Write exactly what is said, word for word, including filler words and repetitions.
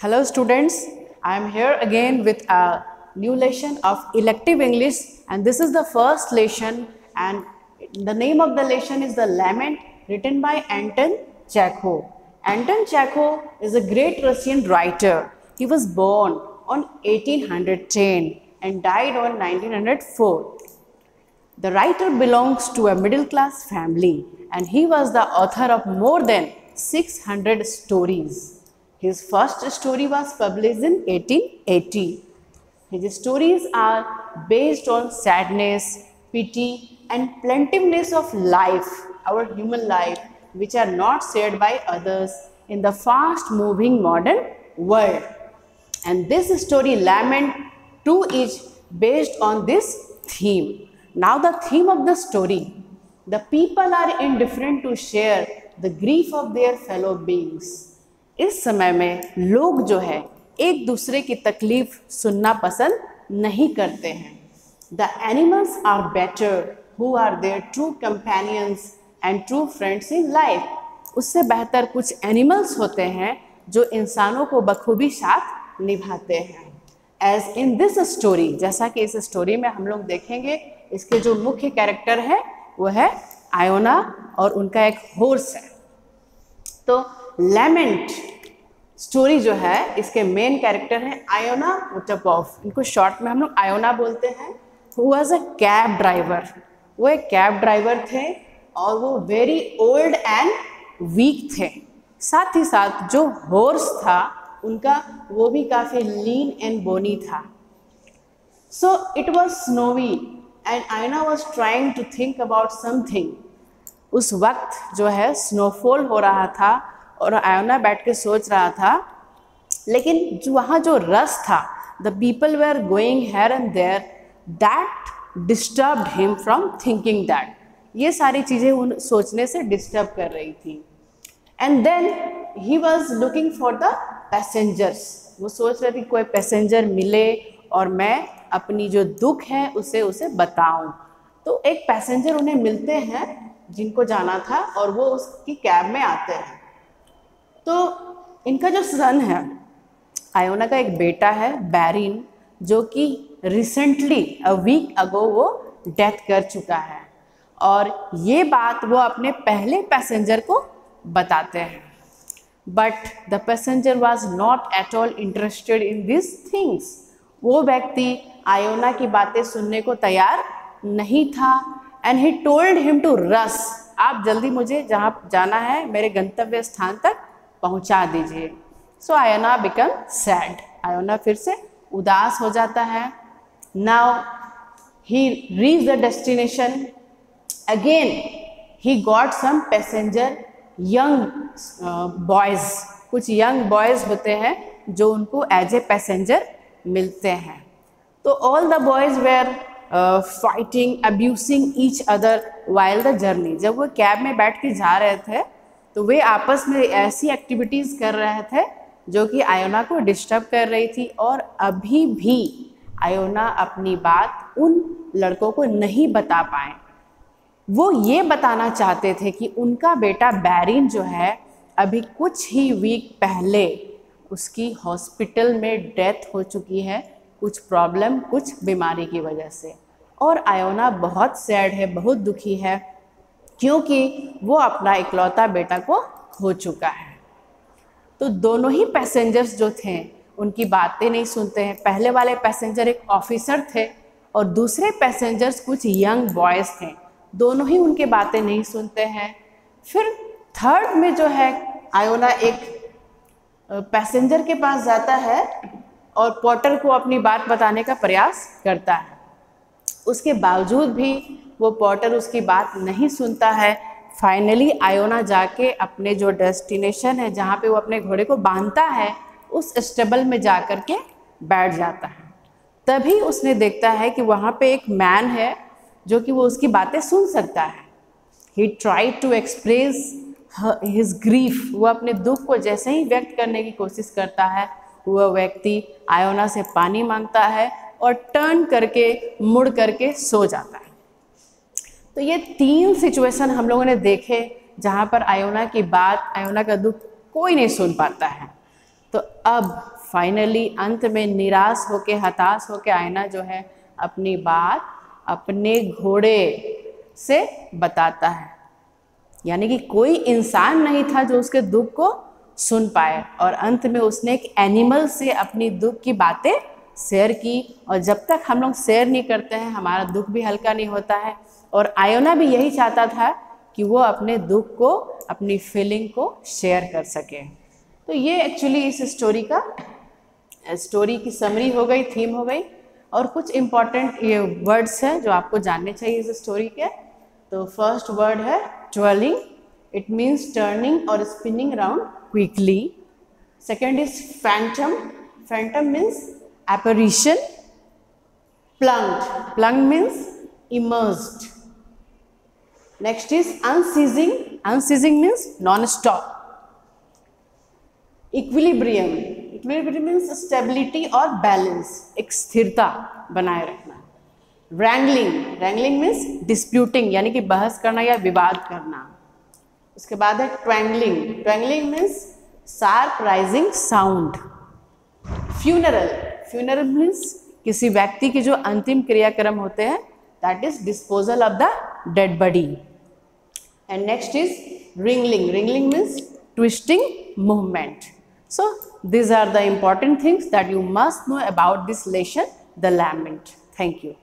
Hello students, I am here again with a new lesson of elective English, and this is the first lesson, and the name of the lesson is The Lament, written by Anton Chekhov. Anton Chekhov is a great Russian writer. He was born on eighteen ten and died on nineteen oh four. The writer belongs to a middle class family, and he was the author of more than six hundred stories. His first story was published in eighteen eighty. His stories are based on sadness, pity, and plaintiveness of life, our human life, which are not shared by others in the fast-moving modern world. And this story, Lament too, is based on this theme. Now the theme of the story: the people are indifferent to share the grief of their fellow beings. इस समय में लोग जो है एक दूसरे की तकलीफ सुनना पसंद नहीं करते हैं. The animals are better who are their true companions and true friends in life. उससे बेहतर कुछ एनिमल्स होते हैं जो इंसानों को बखूबी साथ निभाते हैं. एज इन दिस स्टोरी, जैसा कि इस स्टोरी में हम लोग देखेंगे, इसके जो मुख्य कैरेक्टर है वो है आयोना और उनका एक हॉर्स है. तो लेमेंट स्टोरी जो है, इसके मेन कैरेक्टर है आयोना पोटोपोव. इनको शॉर्ट में हम लोग आयोना बोलते हैं. Who was a cab driver. वो एक कैब ड्राइवर थे और वो वेरी ओल्ड एंड वीक थे. साथ ही साथ जो हॉर्स था उनका, वो भी काफ़ी लीन एंड बोनी था. So it was snowy and Iona was trying to think about something. उस वक्त जो है स्नोफॉल हो रहा था और आयोना बैठ के सोच रहा था, लेकिन जो वहाँ जो रस था, the people were going here and there, that disturbed him from thinking that. ये सारी चीज़ें उन सोचने से डिस्टर्ब कर रही थी. And then he was looking for the passengers. वो सोच रहे थे कोई पैसेंजर मिले और मैं अपनी जो दुख है उसे उसे बताऊं. तो एक पैसेंजर उन्हें मिलते हैं जिनको जाना था, और वो उसकी कैब में आते हैं. तो इनका जो सन है, आयोना का एक बेटा है बैरिन, जो कि रिसेंटली अ वीक अगो वो डेथ कर चुका है. और ये बात वो अपने पहले पैसेंजर को बताते हैं. But the passenger was not at all interested in this things. वो व्यक्ति आयोना की बातें सुनने को तैयार नहीं था. And he told him to rush. आप जल्दी मुझे जहाँ जाना है मेरे गंतव्य स्थान तक पहुंचा दीजिए. So Iona become sad. Iona फिर से उदास हो जाता है. Now he reach the destination. Again he got some passenger, young boys. कुछ यंग बॉयज़ होते हैं जो उनको एज ए पैसेंजर मिलते हैं. तो all the boys were fighting, abusing each other while the journey. जब वो कैब में बैठ के जा रहे थे तो वे आपस में ऐसी एक्टिविटीज़ कर रहे थे जो कि आयोना को डिस्टर्ब कर रही थी. और अभी भी आयोना अपनी बात उन लड़कों को नहीं बता पाए. वो ये बताना चाहते थे कि उनका बेटा बैरिन जो है, अभी कुछ ही वीक पहले उसकी हॉस्पिटल में डेथ हो चुकी है, कुछ प्रॉब्लम, कुछ बीमारी की वजह से. और आयोना बहुत सैड है, बहुत दुखी है, क्योंकि वो अपना इकलौता बेटा को खो चुका है. तो दोनों ही पैसेंजर्स जो थे उनकी बातें नहीं सुनते हैं. पहले वाले पैसेंजर एक ऑफिसर थे और दूसरे पैसेंजर्स कुछ यंग बॉयज़ थे. दोनों ही उनके बातें नहीं सुनते हैं. फिर थर्ड में जो है, आयोना एक पैसेंजर के पास जाता है और पॉटर को अपनी बात बताने का प्रयास करता है. उसके बावजूद भी वो पॉटर उसकी बात नहीं सुनता है. फाइनली आयोना जाके अपने जो डेस्टिनेशन है, जहाँ पे वो अपने घोड़े को बांधता है, उस स्टेबल में जा कर के बैठ जाता है. तभी उसने देखता है कि वहाँ पे एक मैन है जो कि वो उसकी बातें सुन सकता है. He tried to express his grief. वो अपने दुख को जैसे ही व्यक्त करने की कोशिश करता है, वह व्यक्ति आयोना से पानी मांगता है और टर्न करके, मुड़ करके सो जाता है. तो ये तीन सिचुएशन हम लोगों ने देखे जहाँ पर आयोना की बात, आयोना का दुख कोई नहीं सुन पाता है. तो अब फाइनली अंत में निराश होके, हताश होके आईना जो है अपनी बात अपने घोड़े से बताता है। यानी कि कोई इंसान नहीं था जो उसके दुख को सुन पाए, और अंत में उसने एक एनिमल से अपनी दुख की बातें शेयर की। और जब तक हम लोग शेयर नहीं करते हैं हमारा दुख भी हल्का नहीं होता है। और आयोना भी यही चाहता था कि वो अपने दुख को, अपनी फीलिंग को शेयर कर सके। तो ये एक्चुअली इस स्टोरी का, स्टोरी की समरी हो गई, थीम हो गई। और कुछ इम्पॉर्टेंट ये वर्ड्स हैं जो आपको जानने चाहिए इस स्टोरी के। तो फर्स्ट वर्ड है ट्विर्लिंग, इट मीन्स टर्निंग और spinning round quickly. Second is phantom, phantom means apparition. Plunked, plunked means immersed. Next is unceasing, unceasing means non-stop. Equilibrium, equilibrium means stability और balance, एक स्थिरता बनाए रखना। Wrangling, wrangling means disputing, यानी कि बहस करना या विवाद करना। उसके बाद है twangling, twangling means sharp rising sound. Funeral, funeral means किसी व्यक्ति की जो अंतिम क्रियाक्रम होते हैं, that is disposal of the dead body. And next is ringling, ringling means twisting movement. So these are the important things that you must know about this lesson, the lament. Thank you.